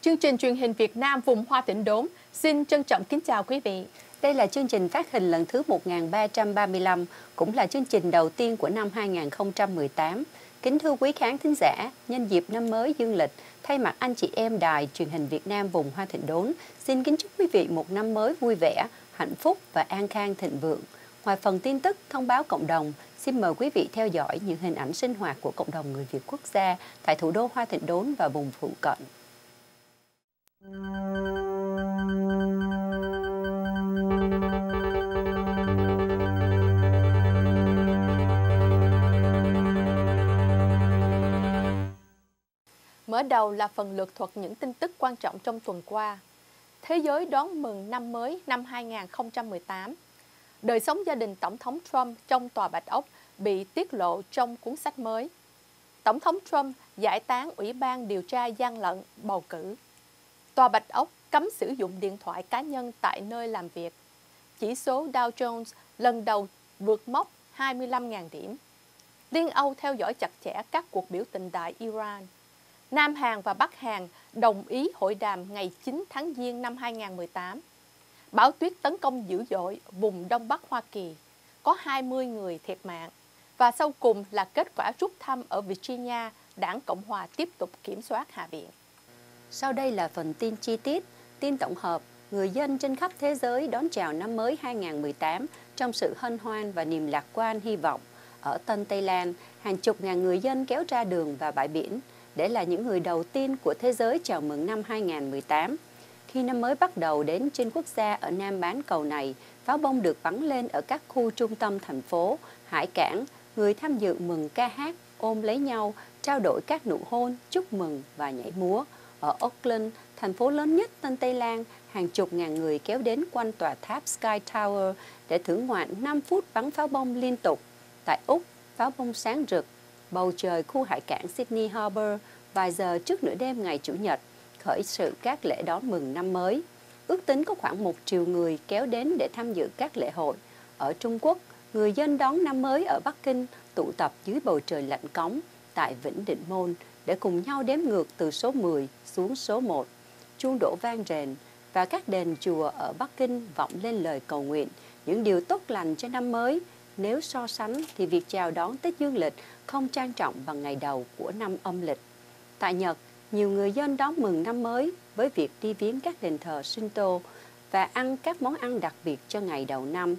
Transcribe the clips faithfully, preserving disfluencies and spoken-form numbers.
Chương trình truyền hình Việt Nam vùng Hoa Tịnh Đốn xin trân trọng kính chào quý vị. Đây là chương trình phát hình lần thứ một nghìn ba trăm ba mươi lăm, cũng là chương trình đầu tiên của năm hai nghìn không trăm mười tám. Kính thưa quý khán thính giả, nhân dịp năm mới dương lịch, thay mặt anh chị em đài truyền hình Việt Nam vùng Hoa Tịnh Đốn, xin kính chúc quý vị một năm mới vui vẻ, hạnh phúc và an khang thịnh vượng. Ngoài phần tin tức, thông báo cộng đồng, xin mời quý vị theo dõi những hình ảnh sinh hoạt của cộng đồng người Việt quốc gia tại thủ đô Hoa Tịnh Đốn và vùng phụ cận. Mở đầu là phần lược thuật những tin tức quan trọng trong tuần qua. Thế giới đón mừng năm mới năm hai nghìn không trăm mười tám. Đời sống gia đình Tổng thống Trump trong Tòa Bạch Ốc bị tiết lộ trong cuốn sách mới. Tổng thống Trump giải tán Ủy ban điều tra gian lận bầu cử. Tòa Bạch Ốc cấm sử dụng điện thoại cá nhân tại nơi làm việc. Chỉ số Dow Jones lần đầu vượt mốc hai mươi lăm nghìn điểm. Liên Âu theo dõi chặt chẽ các cuộc biểu tình tại Iran. Nam Hàn và Bắc Hàn đồng ý hội đàm ngày chín tháng Giêng năm hai nghìn không trăm mười tám. Bão tuyết tấn công dữ dội vùng Đông Bắc Hoa Kỳ, có hai mươi người thiệt mạng. Và sau cùng là kết quả rút thăm ở Virginia, Đảng Cộng Hòa tiếp tục kiểm soát Hạ viện. Sau đây là phần tin chi tiết, tin tổng hợp. Người dân trên khắp thế giới đón chào năm mới hai nghìn không trăm mười tám trong sự hân hoan và niềm lạc quan hy vọng. Ở Tân Tây Lan, hàng chục ngàn người dân kéo ra đường và bãi biển để là những người đầu tiên của thế giới chào mừng năm hai nghìn không trăm mười tám. Khi năm mới bắt đầu đến trên quốc gia ở Nam bán cầu này, pháo bông được bắn lên ở các khu trung tâm thành phố, hải cảng. Người tham dự mừng ca hát, ôm lấy nhau, trao đổi các nụ hôn, chúc mừng và nhảy múa. Ở Auckland, thành phố lớn nhất Tân Tây Lan, hàng chục ngàn người kéo đến quanh tòa tháp Sky Tower để thưởng ngoạn năm phút bắn pháo bông liên tục. Tại Úc, pháo bông sáng rực, bầu trời khu hải cảng Sydney Harbour vài giờ trước nửa đêm ngày Chủ nhật, khởi sự các lễ đón mừng năm mới. Ước tính có khoảng một triệu người kéo đến để tham dự các lễ hội. Ở Trung Quốc, người dân đón năm mới ở Bắc Kinh tụ tập dưới bầu trời lạnh cóng tại Vĩnh Định Môn để cùng nhau đếm ngược từ số mười xuống số một. Chuông đổ vang rền và các đền chùa ở Bắc Kinh vọng lên lời cầu nguyện những điều tốt lành cho năm mới. Nếu so sánh thì việc chào đón Tết Dương lịch không trang trọng bằng ngày đầu của năm âm lịch. Tại Nhật, nhiều người dân đón mừng năm mới với việc đi viếng các đền thờ Shinto và ăn các món ăn đặc biệt cho ngày đầu năm.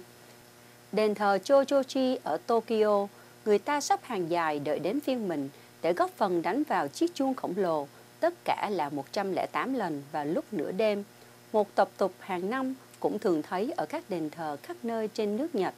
Đền thờ Chojoji ở Tokyo, người ta sắp hàng dài đợi đến phiên mình để góp phần đánh vào chiếc chuông khổng lồ, tất cả là một trăm lẻ tám lần vào lúc nửa đêm. Một tập tục hàng năm cũng thường thấy ở các đền thờ khắp nơi trên nước Nhật.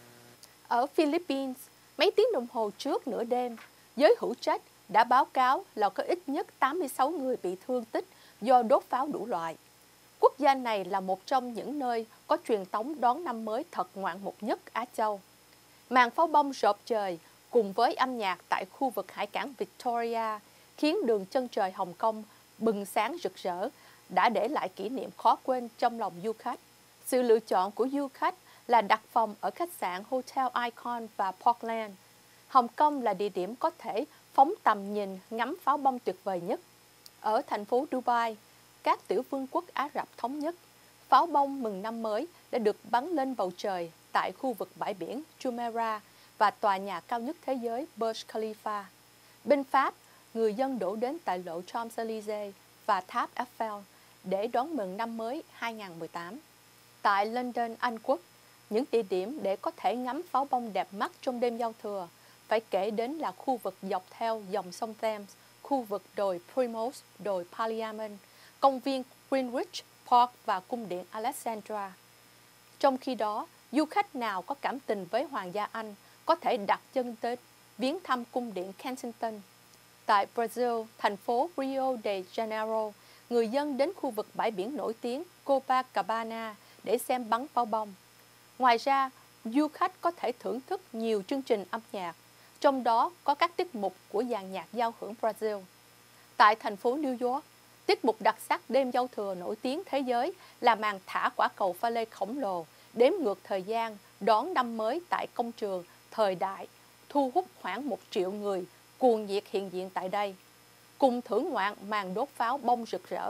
Ở Philippines, mấy tiếng đồng hồ trước nửa đêm, giới hữu trách đã báo cáo là có ít nhất tám mươi sáu người bị thương tích do đốt pháo đủ loại. Quốc gia này là một trong những nơi có truyền thống đón năm mới thật ngoạn mục nhất Á Châu. Màn pháo bông rộp trời cùng với âm nhạc tại khu vực hải cảng Victoria khiến đường chân trời Hồng Kông bừng sáng rực rỡ, đã để lại kỷ niệm khó quên trong lòng du khách. Sự lựa chọn của du khách là đặt phòng ở khách sạn Hotel Icon và Portland. Hồng Kông là địa điểm có thể phóng tầm nhìn ngắm pháo bông tuyệt vời nhất. Ở thành phố Dubai, các tiểu vương quốc Ả Rập Thống Nhất, pháo bông mừng năm mới đã được bắn lên bầu trời tại khu vực bãi biển Jumeirah và tòa nhà cao nhất thế giới Burj Khalifa. Bên Pháp, người dân đổ đến tại lộ Champs-Élysées và tháp Eiffel để đón mừng năm mới hai nghìn không trăm mười tám. Tại London, Anh Quốc, những địa điểm để có thể ngắm pháo bông đẹp mắt trong đêm giao thừa phải kể đến là khu vực dọc theo dòng sông Thames, khu vực đồi Primrose, đồi Parliament, công viên Greenwich Park và cung điện Alexandra. Trong khi đó, du khách nào có cảm tình với Hoàng gia Anh có thể đặt chân tới viếng thăm cung điện Kensington. Tại Brazil, thành phố Rio de Janeiro, người dân đến khu vực bãi biển nổi tiếng Copacabana để xem bắn pháo bông. Ngoài ra, du khách có thể thưởng thức nhiều chương trình âm nhạc, trong đó có các tiết mục của dàn nhạc giao hưởng Brazil. Tại thành phố New York, tiết mục đặc sắc đêm giao thừa nổi tiếng thế giới là màn thả quả cầu pha lê khổng lồ, đếm ngược thời gian đón năm mới tại công trường thời đại, thu hút khoảng một triệu người cuồng nhiệt hiện diện tại đây. Cùng thưởng ngoạn màn đốt pháo bông rực rỡ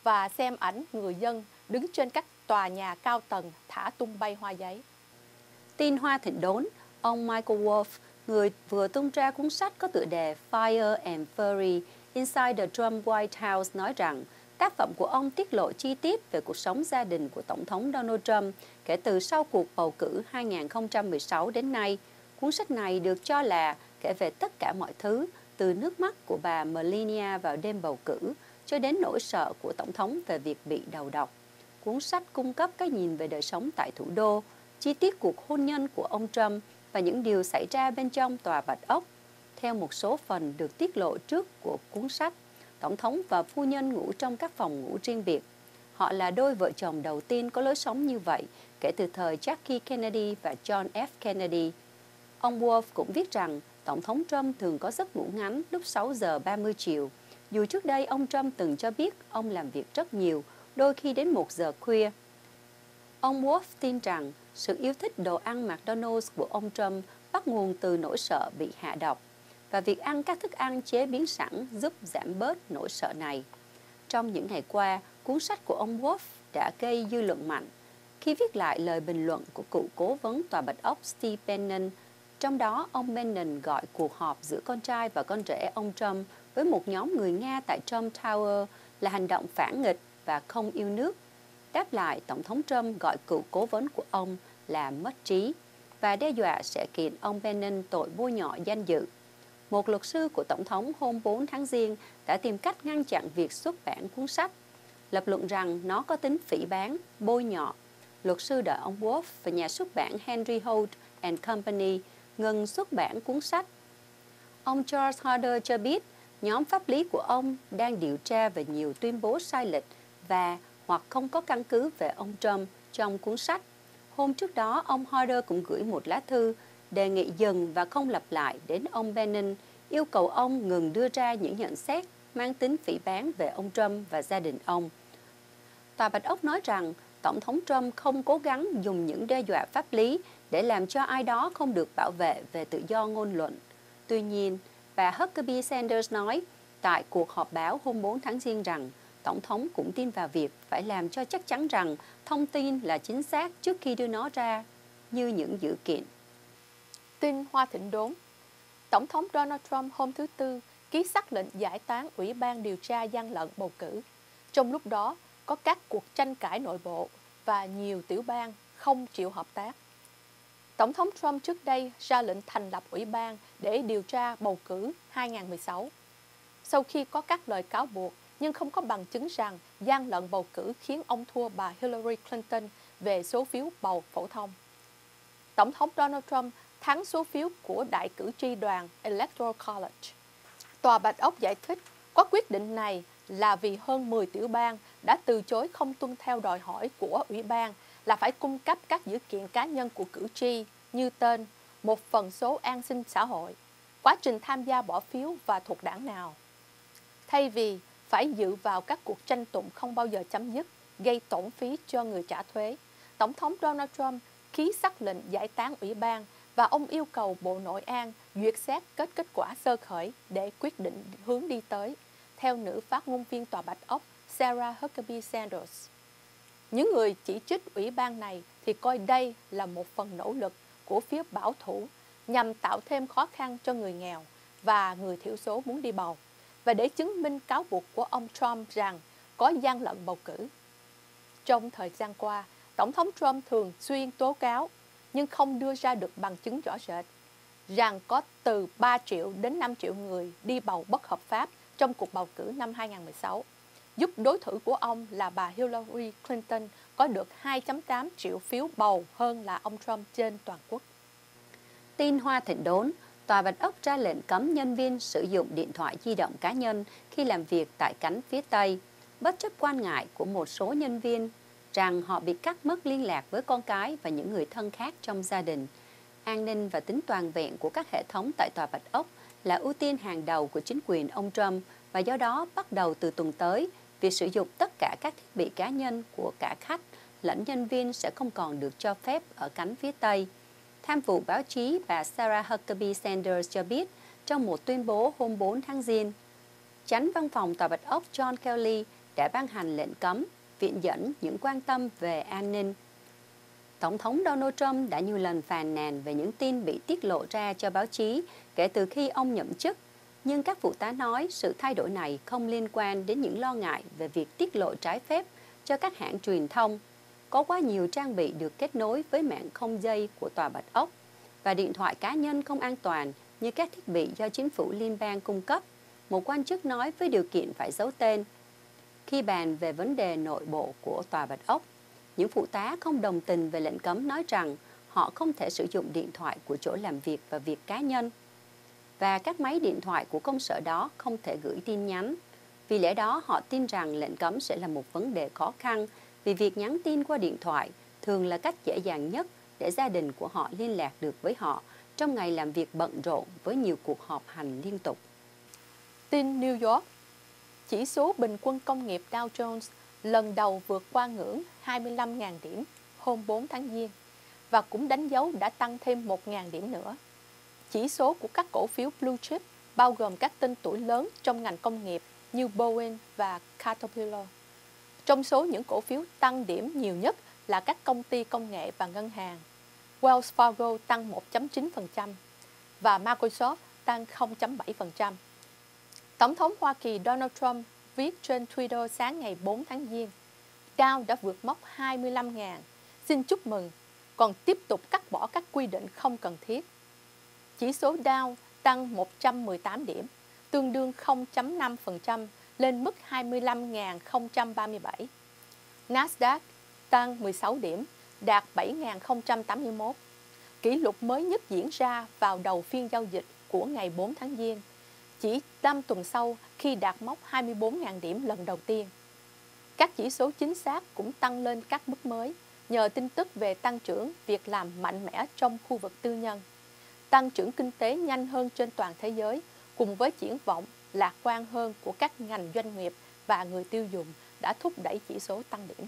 và xem ảnh người dân đứng trên các tòa nhà cao tầng thả tung bay hoa giấy. Tin hoa thịnh đốn, ông Michael Wolff, người vừa tung ra cuốn sách có tựa đề Fire and Fury Inside the Trump White House nói rằng tác phẩm của ông tiết lộ chi tiết về cuộc sống gia đình của Tổng thống Donald Trump kể từ sau cuộc bầu cử hai nghìn không trăm mười sáu đến nay. Cuốn sách này được cho là kể về tất cả mọi thứ, từ nước mắt của bà Melania vào đêm bầu cử cho đến nỗi sợ của Tổng thống về việc bị đầu độc. Cuốn sách cung cấp cái nhìn về đời sống tại thủ đô, chi tiết cuộc hôn nhân của ông Trump và những điều xảy ra bên trong tòa Bạch Ốc. Theo một số phần được tiết lộ trước của cuốn sách, Tổng thống và phu nhân ngủ trong các phòng ngủ riêng biệt. Họ là đôi vợ chồng đầu tiên có lối sống như vậy kể từ thời Jackie Kennedy và John F. Kennedy. Ông Wolff cũng viết rằng Tổng thống Trump thường có giấc ngủ ngắn lúc sáu giờ ba mươi chiều. Dù trước đây ông Trump từng cho biết ông làm việc rất nhiều, đôi khi đến một giờ khuya. Ông Wolff tin rằng sự yêu thích đồ ăn McDonald's của ông Trump bắt nguồn từ nỗi sợ bị hạ độc, và việc ăn các thức ăn chế biến sẵn giúp giảm bớt nỗi sợ này. Trong những ngày qua, cuốn sách của ông Wolff đã gây dư luận mạnh khi viết lại lời bình luận của cựu cố vấn tòa Bạch Ốc Steve Bannon. Trong đó, ông Bannon gọi cuộc họp giữa con trai và con rể ông Trump với một nhóm người Nga tại Trump Tower là hành động phản nghịch và không yêu nước. Đáp lại, Tổng thống Trump gọi cựu cố vấn của ông là mất trí và đe dọa sẽ kiện ông Bannon tội bôi nhọ danh dự. Một luật sư của Tổng thống hôm bốn tháng Giêng đã tìm cách ngăn chặn việc xuất bản cuốn sách, lập luận rằng nó có tính phỉ báng, bôi nhọ. Luật sư đợi ông Wolff và nhà xuất bản Henry Holt and Company ngừng xuất bản cuốn sách. Ông George Harder cho biết nhóm pháp lý của ông đang điều tra về nhiều tuyên bố sai lệch và hoặc không có căn cứ về ông Trump trong cuốn sách. Hôm trước đó, ông Harder cũng gửi một lá thư đề nghị dừng và không lặp lại đến ông Bannon, yêu cầu ông ngừng đưa ra những nhận xét mang tính phỉ báng về ông Trump và gia đình ông. Tòa Bạch Ốc nói rằng Tổng thống Trump không cố gắng dùng những đe dọa pháp lý để làm cho ai đó không được bảo vệ về tự do ngôn luận. Tuy nhiên, bà Huckabee Sanders nói tại cuộc họp báo hôm bốn tháng Giêng rằng Tổng thống cũng tin vào việc phải làm cho chắc chắn rằng thông tin là chính xác trước khi đưa nó ra, như những dữ kiện. Tin hoa thịnh đốn. Tổng thống Donald Trump hôm thứ Tư ký sắc lệnh giải tán Ủy ban điều tra gian lận bầu cử. Trong lúc đó, có các cuộc tranh cãi nội bộ và nhiều tiểu bang không chịu hợp tác. Tổng thống Trump trước đây ra lệnh thành lập ủy ban để điều tra bầu cử hai nghìn không trăm mười sáu. Sau khi có các lời cáo buộc nhưng không có bằng chứng rằng gian lận bầu cử khiến ông thua bà Hillary Clinton về số phiếu bầu phổ thông. Tổng thống Donald Trump thắng số phiếu của đại cử tri đoàn Electoral College. Tòa Bạch Ốc giải thích có quyết định này là vì hơn mười tiểu bang đã từ chối không tuân theo đòi hỏi của ủy ban là phải cung cấp các dữ kiện cá nhân của cử tri như tên, một phần số an sinh xã hội, quá trình tham gia bỏ phiếu và thuộc đảng nào. Thay vì phải dựa vào các cuộc tranh tụng không bao giờ chấm dứt, gây tổn phí cho người trả thuế, Tổng thống Donald Trump ký sắc lệnh giải tán ủy ban và ông yêu cầu Bộ Nội an duyệt xét kết kết quả sơ khởi để quyết định hướng đi tới, theo nữ phát ngôn viên Tòa Bạch Ốc Sarah Huckabee Sanders. Những người chỉ trích ủy ban này thì coi đây là một phần nỗ lực của phía bảo thủ nhằm tạo thêm khó khăn cho người nghèo và người thiểu số muốn đi bầu, và để chứng minh cáo buộc của ông Trump rằng có gian lận bầu cử. Trong thời gian qua, Tổng thống Trump thường xuyên tố cáo nhưng không đưa ra được bằng chứng rõ rệt rằng có từ ba triệu đến năm triệu người đi bầu bất hợp pháp trong cuộc bầu cử năm hai nghìn không trăm mười sáu, giúp đối thủ của ông là bà Hillary Clinton có được hai phẩy tám triệu phiếu bầu hơn là ông Trump trên toàn quốc. Tin hoa thịnh đốn, Tòa Bạch Ốc ra lệnh cấm nhân viên sử dụng điện thoại di động cá nhân khi làm việc tại cánh phía Tây, bất chấp quan ngại của một số nhân viên rằng họ bị cắt mất liên lạc với con cái và những người thân khác trong gia đình. An ninh và tính toàn vẹn của các hệ thống tại Tòa Bạch Ốc là ưu tiên hàng đầu của chính quyền ông Trump, và do đó bắt đầu từ tuần tới, việc sử dụng tất cả các thiết bị cá nhân của cả khách lẫn nhân viên sẽ không còn được cho phép ở cánh phía Tây. Tham vụ báo chí bà Sarah Huckabee Sanders cho biết trong một tuyên bố hôm bốn tháng Giêng, Chánh văn phòng Tòa Bạch Ốc John Kelly đã ban hành lệnh cấm, viện dẫn những quan tâm về an ninh. Tổng thống Donald Trump đã nhiều lần phàn nàn về những tin bị tiết lộ ra cho báo chí kể từ khi ông nhậm chức, nhưng các phụ tá nói sự thay đổi này không liên quan đến những lo ngại về việc tiết lộ trái phép cho các hãng truyền thông. Có quá nhiều trang bị được kết nối với mạng không dây của Tòa Bạch Ốc và điện thoại cá nhân không an toàn như các thiết bị do chính phủ liên bang cung cấp, một quan chức nói với điều kiện phải giấu tên. Khi bàn về vấn đề nội bộ của Tòa Bạch Ốc, những phụ tá không đồng tình về lệnh cấm nói rằng họ không thể sử dụng điện thoại của chỗ làm việc và việc cá nhân, và các máy điện thoại của công sở đó không thể gửi tin nhắn. Vì lẽ đó, họ tin rằng lệnh cấm sẽ là một vấn đề khó khăn vì việc nhắn tin qua điện thoại thường là cách dễ dàng nhất để gia đình của họ liên lạc được với họ trong ngày làm việc bận rộn với nhiều cuộc họp hành liên tục. Tin New York, chỉ số bình quân công nghiệp Dow Jones lần đầu vượt qua ngưỡng hai mươi lăm nghìn điểm hôm bốn tháng Giêng và cũng đánh dấu đã tăng thêm một nghìn điểm nữa. Chỉ số của các cổ phiếu blue chip bao gồm các tên tuổi lớn trong ngành công nghiệp như Boeing và Caterpillar. Trong số những cổ phiếu tăng điểm nhiều nhất là các công ty công nghệ và ngân hàng. Wells Fargo tăng một phẩy chín phần trăm và Microsoft tăng không phẩy bảy phần trăm. Tổng thống Hoa Kỳ Donald Trump viết trên Twitter sáng ngày bốn tháng Giêng, Dow đã vượt mốc hai mươi lăm nghìn, xin chúc mừng, còn tiếp tục cắt bỏ các quy định không cần thiết. Chỉ số Dow tăng một trăm mười tám điểm, tương đương không phẩy năm phần trăm lên mức hai mươi lăm nghìn không trăm ba mươi bảy. Nasdaq tăng mười sáu điểm, đạt bảy nghìn không trăm tám mươi mốt, kỷ lục mới nhất diễn ra vào đầu phiên giao dịch của ngày bốn tháng Giêng, chỉ năm tuần sau khi đạt mốc hai mươi bốn nghìn điểm lần đầu tiên. Các chỉ số chính xác cũng tăng lên các mức mới nhờ tin tức về tăng trưởng việc làm mạnh mẽ trong khu vực tư nhân, tăng trưởng kinh tế nhanh hơn trên toàn thế giới, cùng với triển vọng lạc quan hơn của các ngành doanh nghiệp và người tiêu dùng đã thúc đẩy chỉ số tăng điểm.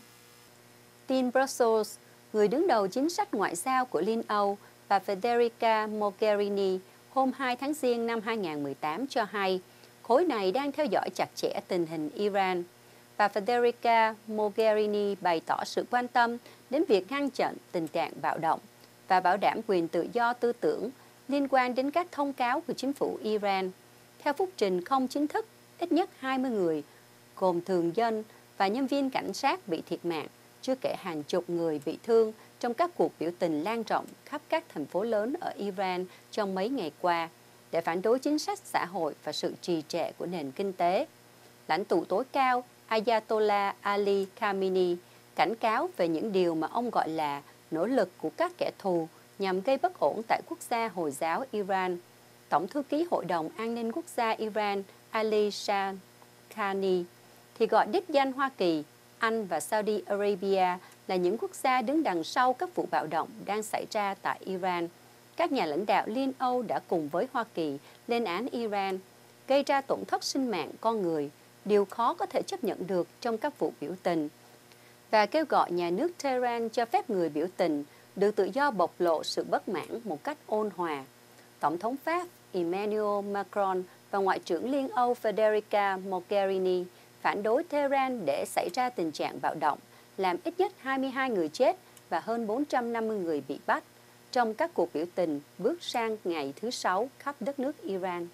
Tin Brussels, người đứng đầu chính sách ngoại giao của Liên Âu, bà Federica Mogherini hôm hai tháng Giêng năm hai nghìn không trăm mười tám cho hay khối này đang theo dõi chặt chẽ tình hình Iran. Bà Federica Mogherini bày tỏ sự quan tâm đến việc ngăn chặn tình trạng bạo động và bảo đảm quyền tự do tư tưởng liên quan đến các thông cáo của chính phủ Iran. Theo phúc trình không chính thức, ít nhất hai mươi người, gồm thường dân và nhân viên cảnh sát bị thiệt mạng, chưa kể hàng chục người bị thương trong các cuộc biểu tình lan rộng khắp các thành phố lớn ở Iran trong mấy ngày qua để phản đối chính sách xã hội và sự trì trệ của nền kinh tế. Lãnh tụ tối cao Ayatollah Ali Khamenei cảnh cáo về những điều mà ông gọi là nỗ lực của các kẻ thù nhằm gây bất ổn tại quốc gia Hồi giáo Iran. Tổng thư ký Hội đồng An ninh Quốc gia Iran Ali Shahkhani thì gọi đích danh Hoa Kỳ, Anh và Saudi Arabia là những quốc gia đứng đằng sau các vụ bạo động đang xảy ra tại Iran. Các nhà lãnh đạo Liên Âu đã cùng với Hoa Kỳ lên án Iran, gây ra tổn thất sinh mạng con người, điều khó có thể chấp nhận được trong các vụ biểu tình, và kêu gọi nhà nước Tehran cho phép người biểu tình được tự do bộc lộ sự bất mãn một cách ôn hòa. Tổng thống Pháp Emmanuel Macron và Ngoại trưởng Liên Âu Federica Mogherini phản đối Tehran để xảy ra tình trạng bạo động, làm ít nhất hai mươi hai người chết và hơn bốn trăm năm mươi người bị bắt trong các cuộc biểu tình bước sang ngày thứ sáu khắp đất nước Iran.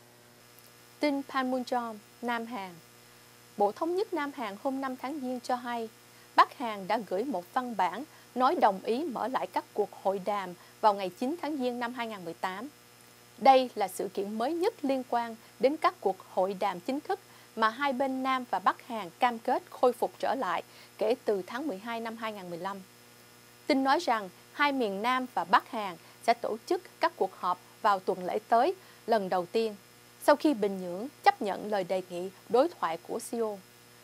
Tin Panmunjom, Nam Hàn. Bộ Thống nhất Nam Hàn hôm năm tháng Giêng cho hay, Bắc Hàn đã gửi một văn bản nói đồng ý mở lại các cuộc hội đàm vào ngày chín tháng Giêng năm hai nghìn không trăm mười tám. Đây là sự kiện mới nhất liên quan đến các cuộc hội đàm chính thức mà hai bên Nam và Bắc Hàn cam kết khôi phục trở lại kể từ tháng mười hai năm hai nghìn không trăm mười lăm. Tin nói rằng hai miền Nam và Bắc Hàn sẽ tổ chức các cuộc họp vào tuần lễ tới lần đầu tiên, sau khi Bình Nhưỡng chấp nhận lời đề nghị đối thoại của Seoul.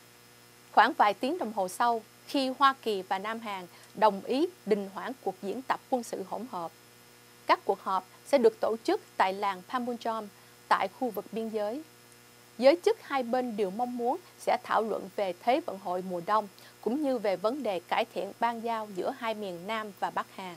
Khoảng vài tiếng đồng hồ sau, khi Hoa Kỳ và Nam Hàn đồng ý đình hoãn cuộc diễn tập quân sự hỗn hợp, các cuộc họp sẽ được tổ chức tại làng Panmunjom tại khu vực biên giới. Giới chức hai bên đều mong muốn sẽ thảo luận về Thế vận hội mùa đông, cũng như về vấn đề cải thiện ban giao giữa hai miền Nam và Bắc Hàn.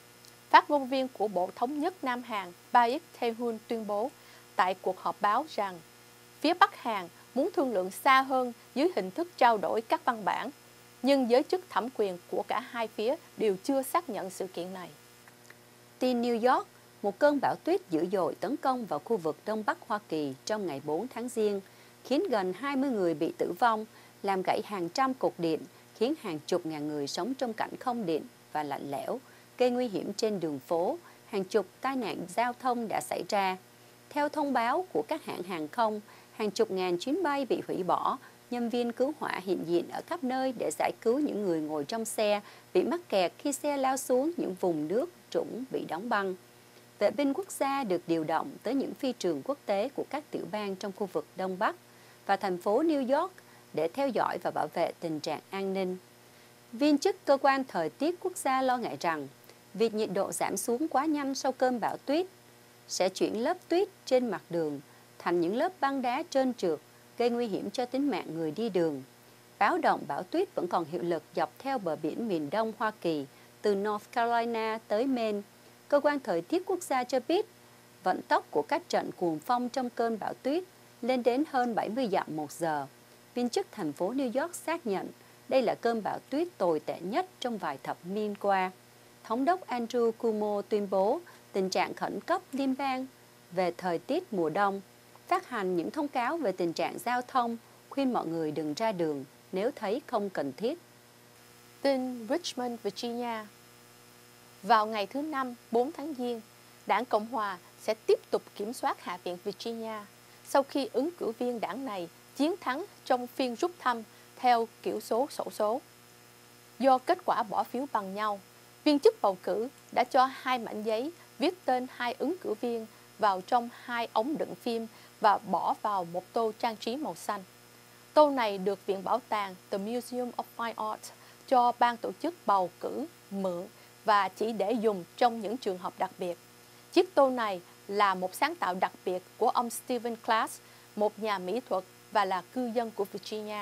Phát ngôn viên của Bộ Thống nhất Nam Hàn Baik Tae-hun tuyên bố tại cuộc họp báo rằng phía Bắc Hàn muốn thương lượng xa hơn dưới hình thức trao đổi các văn bản, nhưng giới chức thẩm quyền của cả hai phía đều chưa xác nhận sự kiện này. Tin New York, một cơn bão tuyết dữ dội tấn công vào khu vực Đông Bắc Hoa Kỳ trong ngày bốn tháng Giêng, khiến gần hai mươi người bị tử vong, làm gãy hàng trăm cột điện, khiến hàng chục ngàn người sống trong cảnh không điện và lạnh lẽo, gây nguy hiểm trên đường phố. Hàng chục tai nạn giao thông đã xảy ra. Theo thông báo của các hãng hàng không, hàng chục ngàn chuyến bay bị hủy bỏ. Nhân viên cứu hỏa hiện diện ở khắp nơi để giải cứu những người ngồi trong xe bị mắc kẹt khi xe lao xuống những vùng nước trũng bị đóng băng. Vệ binh quốc gia được điều động tới những phi trường quốc tế của các tiểu bang trong khu vực Đông Bắc và thành phố New York để theo dõi và bảo vệ tình trạng an ninh. Viên chức cơ quan thời tiết quốc gia lo ngại rằng việc nhiệt độ giảm xuống quá nhanh sau cơn bão tuyết sẽ chuyển lớp tuyết trên mặt đường thành những lớp băng đá trơn trượt, gây nguy hiểm cho tính mạng người đi đường. Báo động bão tuyết vẫn còn hiệu lực dọc theo bờ biển miền đông Hoa Kỳ, từ North Carolina tới Maine. Cơ quan thời tiết quốc gia cho biết vận tốc của các trận cuồng phong trong cơn bão tuyết lên đến hơn bảy mươi dặm một giờ. Viên chức thành phố New York xác nhận đây là cơn bão tuyết tồi tệ nhất trong vài thập niên qua. Thống đốc Andrew Cuomo tuyên bố tình trạng khẩn cấp liên bang về thời tiết mùa đông, phát hành những thông cáo về tình trạng giao thông, khuyên mọi người đừng ra đường nếu thấy không cần thiết. Tin Richmond, Virginia. Vào ngày thứ Năm, bốn tháng Giêng, Đảng Cộng Hòa sẽ tiếp tục kiểm soát Hạ viện Virginia sau khi ứng cử viên đảng này chiến thắng trong phiên rút thăm theo kiểu số xổ số. Do kết quả bỏ phiếu bằng nhau, viên chức bầu cử đã cho hai mảnh giấy viết tên hai ứng cử viên vào trong hai ống đựng phim và bỏ vào một tô trang trí màu xanh. Tô này được Viện Bảo tàng The Museum of Fine Arts cho ban tổ chức bầu cử mượn và chỉ để dùng trong những trường hợp đặc biệt. Chiếc tô này là một sáng tạo đặc biệt của ông Stephen Class, một nhà mỹ thuật và là cư dân của Virginia.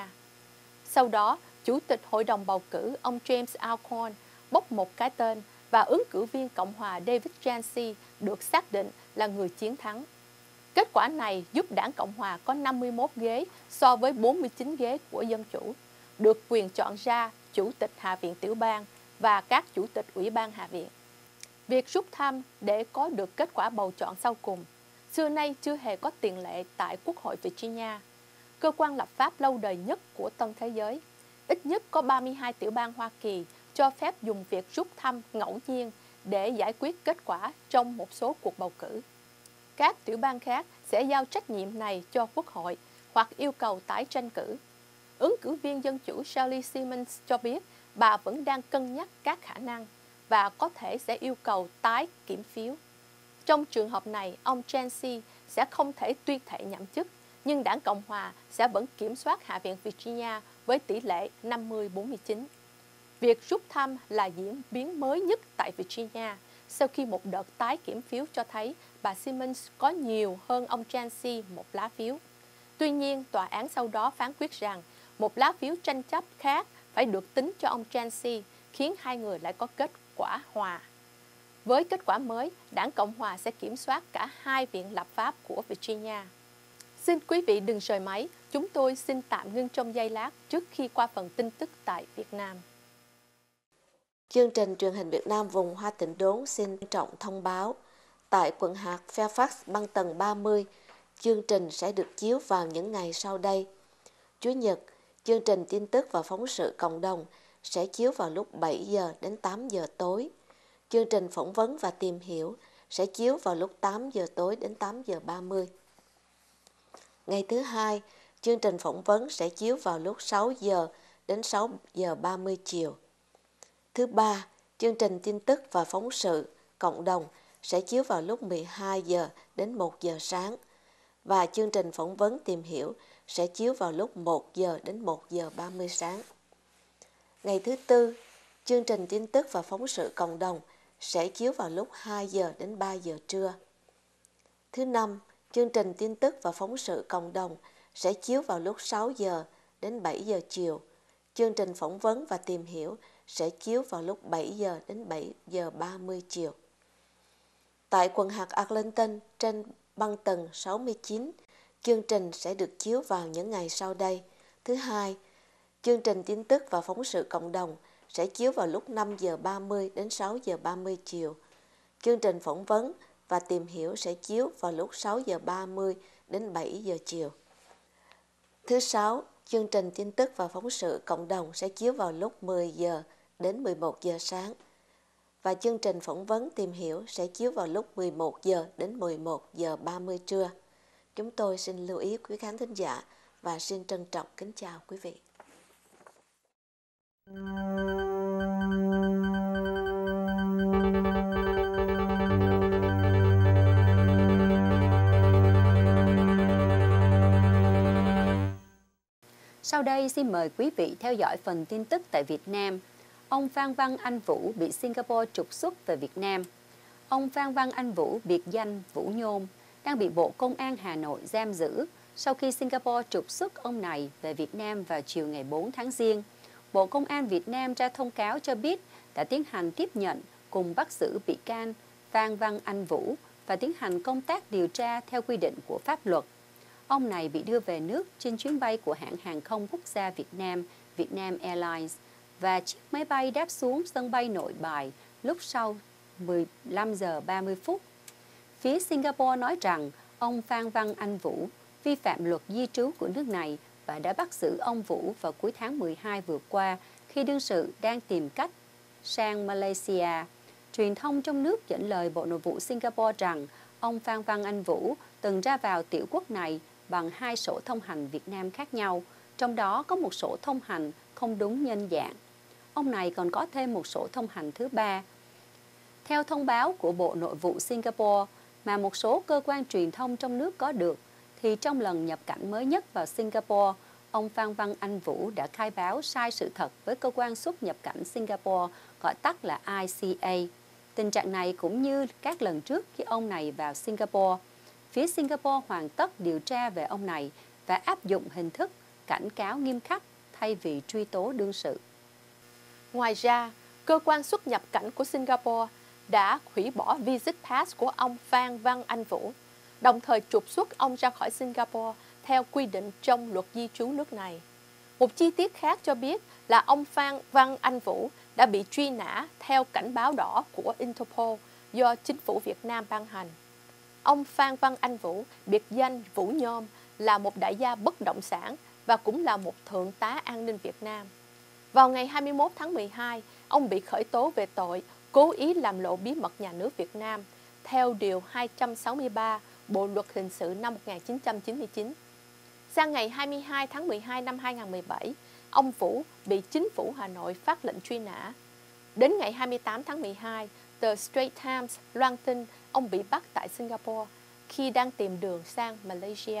Sau đó, Chủ tịch Hội đồng bầu cử ông James Alcorn bốc một cái tên và ứng cử viên Cộng hòa David Yancey được xác định là người chiến thắng. Kết quả này giúp Đảng Cộng hòa có năm mươi mốt ghế so với bốn mươi chín ghế của Dân Chủ, được quyền chọn ra Chủ tịch Hạ viện tiểu bang và các Chủ tịch Ủy ban Hạ viện. Việc rút thăm để có được kết quả bầu chọn sau cùng xưa nay chưa hề có tiền lệ tại Quốc hội Virginia, cơ quan lập pháp lâu đời nhất của tân thế giới. Ít nhất có ba mươi hai tiểu bang Hoa Kỳ cho phép dùng việc rút thăm ngẫu nhiên để giải quyết kết quả trong một số cuộc bầu cử. Các tiểu bang khác sẽ giao trách nhiệm này cho Quốc hội hoặc yêu cầu tái tranh cử. Ứng cử viên Dân Chủ Shirley Simmons cho biết bà vẫn đang cân nhắc các khả năng và có thể sẽ yêu cầu tái kiểm phiếu. Trong trường hợp này, ông Yancey sẽ không thể tuyên thệ nhậm chức, nhưng Đảng Cộng hòa sẽ vẫn kiểm soát Hạ viện Virginia với tỷ lệ năm mươi bốn mươi chín. Việc rút thăm là diễn biến mới nhất tại Virginia sau khi một đợt tái kiểm phiếu cho thấy bà Simmons có nhiều hơn ông Yancey một lá phiếu. Tuy nhiên, tòa án sau đó phán quyết rằng một lá phiếu tranh chấp khác phải được tính cho ông Yancey, khiến hai người lại có kết quả hòa. Với kết quả mới, Đảng Cộng hòa sẽ kiểm soát cả hai viện lập pháp của Virginia. Xin quý vị đừng rời máy, chúng tôi xin tạm ngưng trong giây lát trước khi qua phần tin tức tại Việt Nam. Chương trình truyền hình Việt Nam vùng Hoa Tịnh Đốn xin trọng thông báo, tại quận hạt Fairfax băng tầng ba mươi, chương trình sẽ được chiếu vào những ngày sau đây. Chủ nhật, chương trình tin tức và phóng sự cộng đồng sẽ chiếu vào lúc bảy giờ đến tám giờ tối. Chương trình phỏng vấn và tìm hiểu sẽ chiếu vào lúc tám giờ tối đến tám giờ ba mươi. Ngày thứ hai, chương trình phỏng vấn sẽ chiếu vào lúc sáu giờ đến sáu giờ ba mươi chiều. Thứ ba, chương trình tin tức và phóng sự cộng đồng sẽ chiếu vào lúc mười hai giờ đến một giờ sáng và chương trình phỏng vấn tìm hiểu sẽ chiếu vào lúc một giờ đến một giờ ba mươi sáng. Ngày thứ tư, chương trình tin tức và phóng sự cộng đồng sẽ chiếu vào lúc hai giờ đến ba giờ trưa. Thứ năm, chương trình tin tức và phóng sự cộng đồng sẽ chiếu vào lúc sáu giờ đến bảy giờ chiều. Chương trình phỏng vấn và tìm hiểu sẽ chiếu vào lúc bảy giờ đến bảy giờ ba mươi chiều. Tại quận hạt Arlington trên băng tầng sáu mươi chín, Chương trình sẽ được chiếu vào những ngày sau đây. Thứ hai, chương trình tin tức và phóng sự cộng đồng sẽ chiếu vào lúc năm giờ ba mươi đến sáu giờ ba mươi chiều. Chương trình phỏng vấn và tìm hiểu sẽ chiếu vào lúc sáu giờ ba mươi đến bảy giờ chiều. Thứ sáu, chương trình tin tức và phóng sự cộng đồng sẽ chiếu vào lúc mười giờ đến mười một giờ sáng. Và chương trình phỏng vấn tìm hiểu sẽ chiếu vào lúc mười một giờ đến mười một giờ ba mươi trưa. Chúng tôi xin lưu ý quý khán thính giả và xin trân trọng kính chào quý vị. Sau đây xin mời quý vị theo dõi phần tin tức tại Việt Nam. Ông Phan Văn Anh Vũ bị Singapore trục xuất về Việt Nam. Ông Phan Văn Anh Vũ, biệt danh Vũ Nhôm, đang bị Bộ Công an Hà Nội giam giữ sau khi Singapore trục xuất ông này về Việt Nam vào chiều ngày bốn tháng Giêng. Bộ Công an Việt Nam ra thông cáo cho biết đã tiến hành tiếp nhận cùng bắt giữ bị can Phan Văn Anh Vũ và tiến hành công tác điều tra theo quy định của pháp luật. Ông này bị đưa về nước trên chuyến bay của hãng hàng không quốc gia Việt Nam, Vietnam Airlines, và chiếc máy bay đáp xuống sân bay Nội Bài lúc sau mười lăm giờ ba mươi phút. Phía Singapore nói rằng ông Phan Văn Anh Vũ vi phạm luật di trú của nước này và đã bắt giữ ông Vũ vào cuối tháng mười hai vừa qua khi đương sự đang tìm cách sang Malaysia. Truyền thông trong nước dẫn lời Bộ Nội vụ Singapore rằng ông Phan Văn Anh Vũ từng ra vào tiểu quốc này bằng hai sổ thông hành Việt Nam khác nhau, trong đó có một sổ thông hành không đúng nhân dạng. Ông này còn có thêm một sổ thông hành thứ ba. Theo thông báo của Bộ Nội vụ Singapore mà một số cơ quan truyền thông trong nước có được, thì trong lần nhập cảnh mới nhất vào Singapore, ông Phan Văn Anh Vũ đã khai báo sai sự thật với cơ quan xuất nhập cảnh Singapore, gọi tắt là I C A. Tình trạng này cũng như các lần trước khi ông này vào Singapore, phía Singapore hoàn tất điều tra về ông này và áp dụng hình thức cảnh cáo nghiêm khắc thay vì truy tố đương sự. Ngoài ra, cơ quan xuất nhập cảnh của Singapore đã hủy bỏ Visit Pass của ông Phan Văn Anh Vũ, đồng thời trục xuất ông ra khỏi Singapore theo quy định trong luật di trú nước này. Một chi tiết khác cho biết là ông Phan Văn Anh Vũ đã bị truy nã theo cảnh báo đỏ của Interpol do chính phủ Việt Nam ban hành. Ông Phan Văn Anh Vũ, biệt danh Vũ Nhôm, là một đại gia bất động sản và cũng là một thượng tá an ninh Việt Nam. Vào ngày hai mươi mốt tháng mười hai, ông bị khởi tố về tội cố ý làm lộ bí mật nhà nước Việt Nam theo Điều hai trăm sáu mươi ba Bộ Luật Hình sự năm một nghìn chín trăm chín mươi chín. Sang ngày hai mươi hai tháng mười hai năm hai nghìn không trăm mười bảy, ông Vũ bị chính phủ Hà Nội phát lệnh truy nã. Đến ngày hai mươi tám tháng mười hai, tờ Straits Times loan tin ông bị bắt tại Singapore khi đang tìm đường sang Malaysia.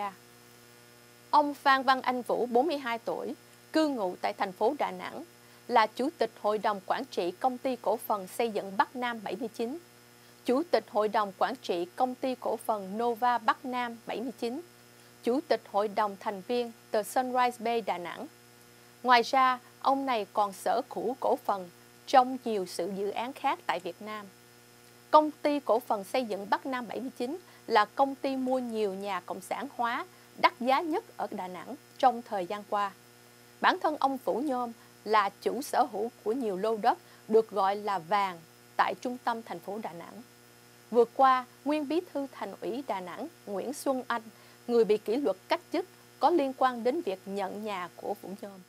Ông Phan Văn Anh Vũ, bốn mươi hai tuổi, cư ngụ tại thành phố Đà Nẵng, là Chủ tịch Hội đồng Quản trị Công ty Cổ phần Xây dựng Bắc Nam bảy mươi chín, Chủ tịch Hội đồng Quản trị Công ty Cổ phần Nova Bắc Nam bảy mươi chín, Chủ tịch Hội đồng thành viên tờ Sunrise Bay Đà Nẵng. Ngoài ra, ông này còn sở hữu cổ phần trong nhiều sự dự án khác tại Việt Nam. Công ty Cổ phần Xây dựng Bắc Nam bảy mươi chín là công ty mua nhiều nhà cộng sản hóa đắt giá nhất ở Đà Nẵng trong thời gian qua. Bản thân ông Vũ Nhôm là chủ sở hữu của nhiều lô đất được gọi là vàng tại trung tâm thành phố Đà Nẵng. Vừa qua, nguyên bí thư Thành ủy Đà Nẵng Nguyễn Xuân Anh, người bị kỷ luật cách chức, có liên quan đến việc nhận nhà của Vũ Nhôm.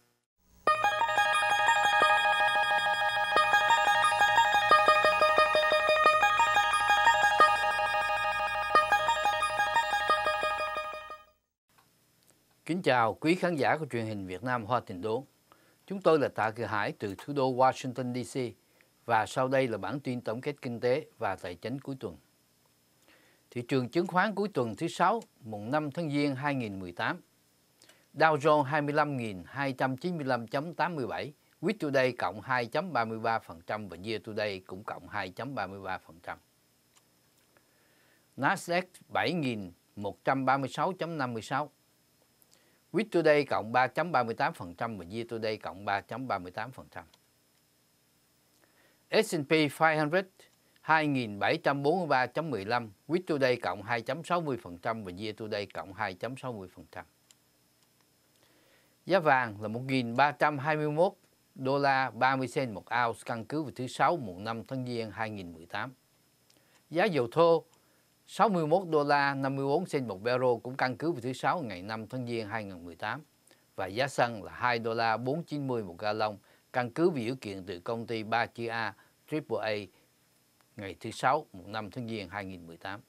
Kính chào quý khán giả của truyền hình Việt Nam Hoa Tịnh Đốn. Chúng tôi là Tạ Kỳ Hải từ thủ đô Washington D C và sau đây là bản tin tổng kết kinh tế và tài chính cuối tuần. Thị trường chứng khoán cuối tuần thứ sáu, mùng năm tháng Giêng hai nghìn không trăm mười tám. Dow Jones hai mươi lăm nghìn hai trăm chín mươi lăm phẩy tám mươi bảy, Week Today cộng hai phẩy ba mươi ba phần trăm và Year Today cũng cộng hai phẩy ba mươi ba phần trăm. Nasdaq bảy nghìn một trăm ba mươi sáu phẩy năm mươi sáu, Week Today cộng ba phẩy ba mươi tám phần trăm và Year Today cộng ba phẩy ba mươi tám phần trăm. S and P năm trăm hai nghìn bảy trăm bốn mươi ba phẩy mười lăm, Week Today cộng hai phẩy sáu mươi phần trăm và Year Today cộng hai phẩy sáu mươi phần trăm. Giá vàng là một nghìn ba trăm hai mươi mốt đô la ba mươi cent một ounce căn cứ vào thứ Sáu mùng năm tháng Giêng hai nghìn mười tám. Giá dầu thô sáu mươi mốt đô la năm mươi bốn cent một barrel cũng căn cứ vào thứ Sáu ngày năm tháng Giêng hai nghìn mười tám. Và giá xăng là hai đô la bốn chín mươi một gallon căn cứ vào dữ kiện từ công ty ba chữ A triple A ngày thứ Sáu mùng năm tháng Giêng hai nghìn mười tám.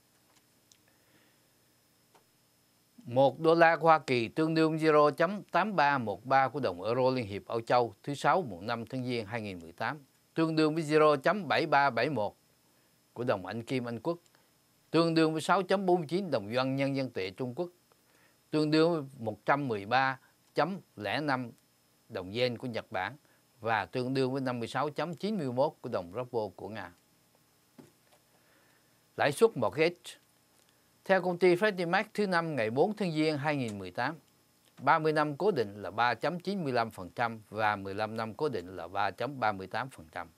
một đô la Hoa Kỳ tương đương zero phẩy tám ba một ba của đồng euro Liên hiệp Âu Châu thứ Sáu mùng năm tháng Giêng hai nghìn mười tám, tương đương với zero phẩy bảy ba bảy một của đồng Anh Kim Anh Quốc, tương đương với sáu phẩy bốn mươi chín đồng Yuan Nhân dân tệ Trung Quốc, tương đương với một trăm mười ba phẩy không năm đồng Yen của Nhật Bản và tương đương với năm mươi sáu phẩy chín mươi mốt của đồng Ruble của Nga. Lãi suất mortgage theo công ty Freddie Mac thứ năm ngày bốn tháng Giêng hai nghìn mười tám, ba mươi năm cố định là ba phẩy chín mươi lăm phần trăm và mười lăm năm cố định là ba phẩy ba mươi tám phần trăm.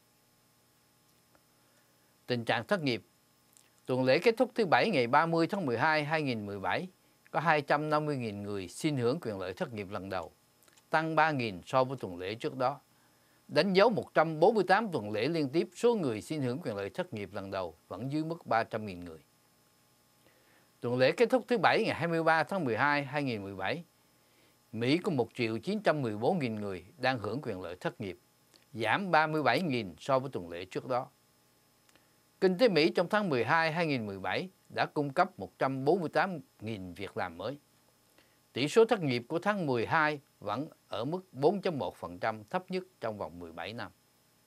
Tình trạng thất nghiệp. Tuần lễ kết thúc thứ Bảy ngày ba mươi tháng mười hai hai nghìn mười bảy, có hai trăm năm mươi nghìn người xin hưởng quyền lợi thất nghiệp lần đầu, tăng ba nghìn so với tuần lễ trước đó. Đánh dấu một trăm bốn mươi tám tuần lễ liên tiếp, số người xin hưởng quyền lợi thất nghiệp lần đầu vẫn dưới mức ba trăm nghìn người. Tuần lễ kết thúc thứ Bảy ngày hai mươi ba tháng mười hai hai nghìn mười bảy, Mỹ có một triệu chín trăm mười bốn nghìn người đang hưởng quyền lợi thất nghiệp, giảm ba mươi bảy nghìn so với tuần lễ trước đó. Kinh tế Mỹ trong tháng mười hai hai nghìn mười bảy đã cung cấp một trăm bốn mươi tám nghìn việc làm mới. Tỷ số thất nghiệp của tháng mười hai vẫn ở mức bốn phẩy một phần trăm, thấp nhất trong vòng mười bảy năm.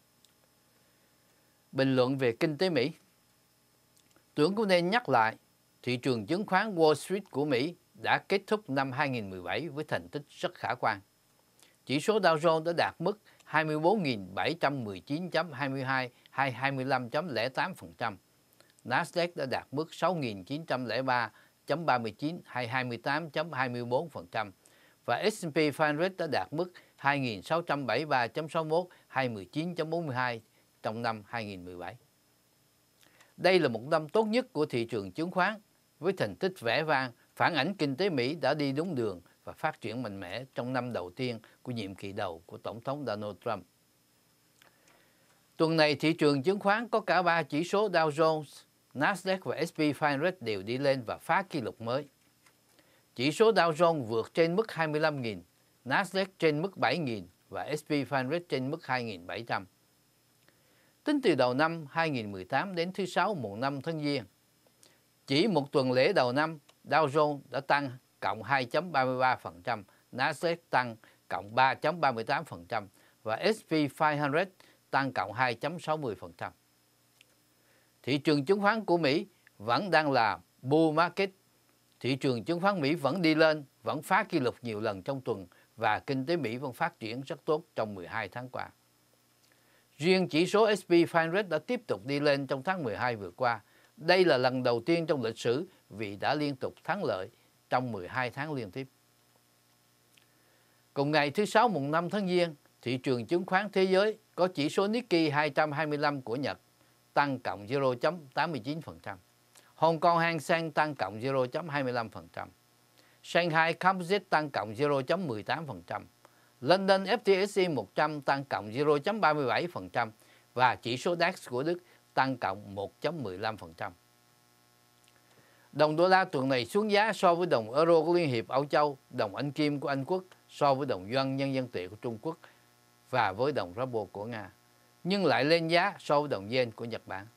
Bình luận về kinh tế Mỹ. Tưởng cũng nên nhắc lại, thị trường chứng khoán Wall Street của Mỹ đã kết thúc năm hai nghìn mười bảy với thành tích rất khả quan. Chỉ số Dow Jones đã đạt mức hai mươi bốn nghìn bảy trăm mười chín phẩy hai mươi hai hay hai mươi lăm phẩy không tám phần trăm. Nasdaq đã đạt mức sáu nghìn chín trăm lẻ ba phẩy ba mươi chín hay hai mươi tám phẩy hai mươi bốn phần trăm và S and P năm trăm đã đạt mức hai nghìn sáu trăm bảy mươi ba phẩy sáu mươi mốt hay mười chín phẩy bốn mươi hai trong năm hai nghìn mười bảy. Đây là một năm tốt nhất của thị trường chứng khoán với thành tích vẻ vang, phản ánh kinh tế Mỹ đã đi đúng đường và phát triển mạnh mẽ trong năm đầu tiên của nhiệm kỳ đầu của Tổng thống Donald Trump. Tuần này, thị trường chứng khoán có cả ba chỉ số Dow Jones, Nasdaq và S and P năm trăm đều đi lên và phá kỷ lục mới. Chỉ số Dow Jones vượt trên mức hai mươi lăm nghìn, Nasdaq trên mức bảy nghìn và S and P năm trăm trên mức hai nghìn bảy trăm. Tính từ đầu năm hai nghìn mười tám đến thứ Sáu mùng năm tháng Giêng, chỉ một tuần lễ đầu năm, Dow Jones đã tăng cộng hai phẩy ba mươi ba phần trăm, Nasdaq tăng cộng ba phẩy ba mươi tám phần trăm và S and P năm trăm tăng cộng hai phẩy sáu mươi phần trăm. Thị trường chứng khoán của Mỹ vẫn đang là bull market. Thị trường chứng khoán Mỹ vẫn đi lên, vẫn phá kỷ lục nhiều lần trong tuần và kinh tế Mỹ vẫn phát triển rất tốt trong mười hai tháng qua. Riêng chỉ số S and P năm trăm đã tiếp tục đi lên trong tháng mười hai vừa qua. Đây là lần đầu tiên trong lịch sử vì đã liên tục thắng lợi trong mười hai tháng liên tiếp. Cùng ngày thứ Sáu mùng năm tháng Giêng, thị trường chứng khoán thế giới có chỉ số Nikkei hai trăm hai mươi lăm của Nhật tăng cộng zero phẩy tám mươi chín phần trăm. Hong Kong Hang Seng tăng cộng zero phẩy hai mươi lăm phần trăm. Shanghai Composite tăng cộng zero phẩy mười tám phần trăm. London F T S E một trăm tăng cộng zero phẩy ba mươi bảy phần trăm và chỉ số DAX của Đức tăng cộng một phẩy mười lăm phần trăm. Đồng đô la tuần này xuống giá so với đồng euro của Liên hiệp Âu Châu, đồng Anh Kim của Anh Quốc, so với đồng Yuan Nhân dân tệ của Trung Quốc và với đồng Ruble của Nga, nhưng lại lên giá so với đồng Yen của Nhật Bản.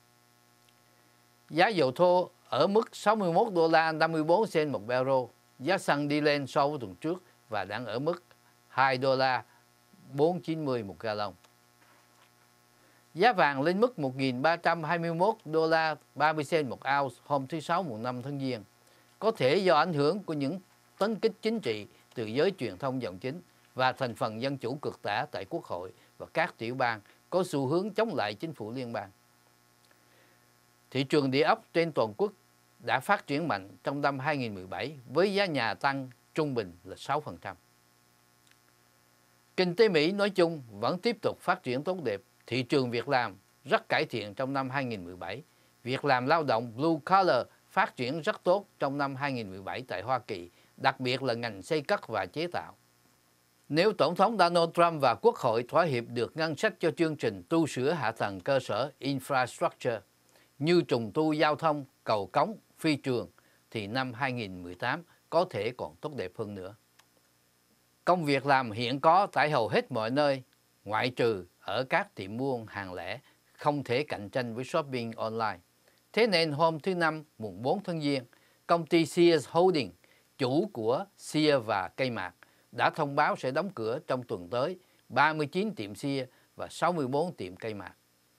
Giá dầu thô ở mức sáu mươi mốt đô la năm mươi bốn cent một barrel, giá xăng đi lên so với tuần trước và đang ở mức hai đô la bốn chín mươi một gallon. Giá vàng lên mức một nghìn ba trăm hai mươi mốt đô la ba mươi cent một ounce hôm thứ Sáu mùng năm tháng Giêng, có thể do ảnh hưởng của những tấn kích chính trị từ giới truyền thông dòng chính và thành phần dân chủ cực tả tại Quốc hội và các tiểu bang có xu hướng chống lại chính phủ liên bang. Thị trường địa ốc trên toàn quốc đã phát triển mạnh trong năm hai nghìn mười bảy với giá nhà tăng trung bình là sáu phần trăm. Kinh tế Mỹ nói chung vẫn tiếp tục phát triển tốt đẹp. Thị trường việc làm rất cải thiện trong năm hai nghìn không trăm mười bảy. Việc làm lao động blue collar phát triển rất tốt trong năm hai nghìn không trăm mười bảy tại Hoa Kỳ, đặc biệt là ngành xây cất và chế tạo. Nếu Tổng thống Donald Trump và Quốc hội thỏa hiệp được ngân sách cho chương trình tu sửa hạ tầng cơ sở infrastructure như trùng tu giao thông, cầu cống, phi trường, thì năm hai nghìn không trăm mười tám có thể còn tốt đẹp hơn nữa. Công việc làm hiện có tại hầu hết mọi nơi, ngoại trừ ở các tiệm buôn hàng lẻ, không thể cạnh tranh với shopping online. Thế nên hôm thứ Năm, mùng bốn tháng Giêng, công ty Sears Holdings, chủ của Sears và Cây Mạc, đã thông báo sẽ đóng cửa trong tuần tới ba mươi chín tiệm Sears và sáu mươi tư tiệm Cây Mạc.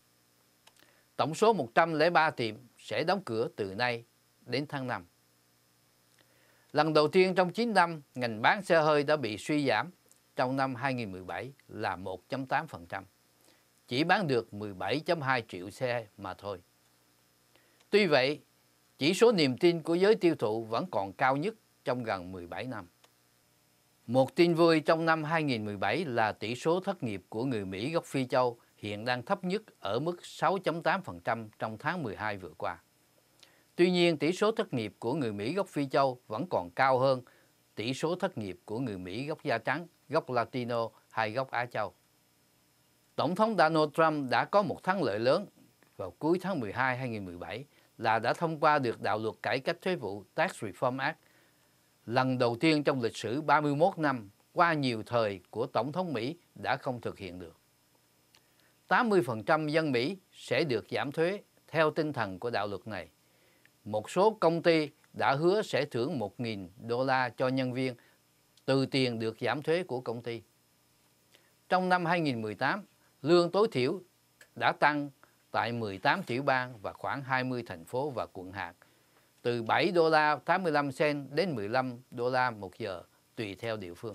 Tổng số một trăm lẻ ba tiệm sẽ đóng cửa từ nay đến tháng năm. Lần đầu tiên trong chín năm, ngành bán xe hơi đã bị suy giảm trong năm hai nghìn không trăm mười bảy là một phẩy tám phần trăm, chỉ bán được mười bảy phẩy hai triệu xe mà thôi. Tuy vậy, chỉ số niềm tin của giới tiêu thụ vẫn còn cao nhất trong gần mười bảy năm. Một tin vui trong năm hai nghìn không trăm mười bảy là tỷ số thất nghiệp của người Mỹ gốc Phi Châu hiện đang thấp nhất ở mức sáu phẩy tám phần trăm trong tháng mười hai vừa qua. Tuy nhiên, tỷ số thất nghiệp của người Mỹ gốc Phi Châu vẫn còn cao hơn tỷ số thất nghiệp của người Mỹ gốc da trắng, gốc Latino hay gốc Á Châu. Tổng thống Donald Trump đã có một thắng lợi lớn vào cuối tháng mười hai hai nghìn không trăm mười bảy là đã thông qua được đạo luật cải cách thuế vụ Tax Reform Act, lần đầu tiên trong lịch sử ba mươi mốt năm qua nhiều thời của Tổng thống Mỹ đã không thực hiện được. tám mươi phần trăm dân Mỹ sẽ được giảm thuế theo tinh thần của đạo luật này. Một số công ty đã hứa sẽ thưởng một nghìn đô la cho nhân viên từ tiền được giảm thuế của công ty. Trong năm hai nghìn không trăm mười tám, lương tối thiểu đã tăng tại mười tám tiểu bang và khoảng hai mươi thành phố và quận hạt, từ bảy đô la tám mươi lăm cent đến mười lăm đô la một giờ, tùy theo địa phương.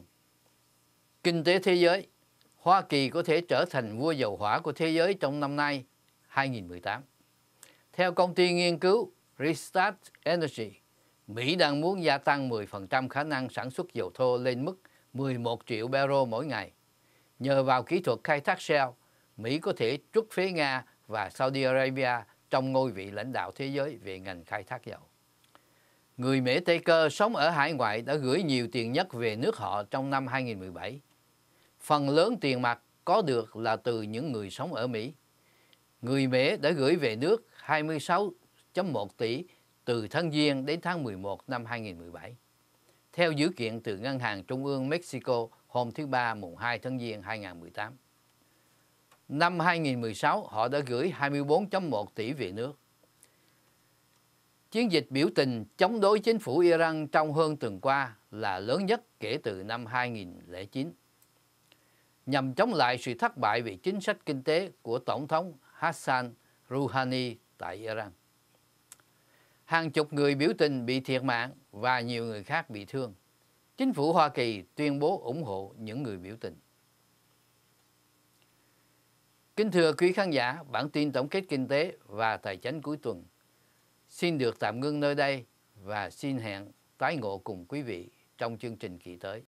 Kinh tế thế giới, Hoa Kỳ có thể trở thành vua dầu hỏa của thế giới trong năm nay hai nghìn không trăm mười tám. Theo công ty nghiên cứu Restart Energy, Mỹ đang muốn gia tăng mười phần trăm khả năng sản xuất dầu thô lên mức mười một triệu barrel mỗi ngày. Nhờ vào kỹ thuật khai thác shale, Mỹ có thể trút phế Nga và Saudi Arabia trong ngôi vị lãnh đạo thế giới về ngành khai thác dầu. Người Mễ Tây Cơ sống ở hải ngoại đã gửi nhiều tiền nhất về nước họ trong năm hai nghìn không trăm mười bảy. Phần lớn tiền mặt có được là từ những người sống ở Mỹ. Người Mễ đã gửi về nước hai mươi sáu phẩy một tỷ từ tháng Giêng đến tháng mười một năm hai nghìn không trăm mười bảy. Theo dữ kiện từ Ngân hàng Trung ương Mexico hôm thứ Ba mùng hai tháng Giêng hai nghìn không trăm mười tám. Năm hai nghìn không trăm mười sáu, họ đã gửi hai mươi tư phẩy một tỷ về nước. Chiến dịch biểu tình chống đối chính phủ Iran trong hơn tuần qua là lớn nhất kể từ năm hai nghìn không trăm lẻ chín, nhằm chống lại sự thất bại về chính sách kinh tế của Tổng thống Hassan Rouhani tại Iran. Hàng chục người biểu tình bị thiệt mạng và nhiều người khác bị thương. Chính phủ Hoa Kỳ tuyên bố ủng hộ những người biểu tình. Kính thưa quý khán giả, bản tin tổng kết kinh tế và tài chính cuối tuần xin được tạm ngưng nơi đây và xin hẹn tái ngộ cùng quý vị trong chương trình kỳ tới.